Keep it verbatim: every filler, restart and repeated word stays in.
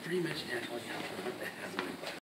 pretty much actually have to what the hell.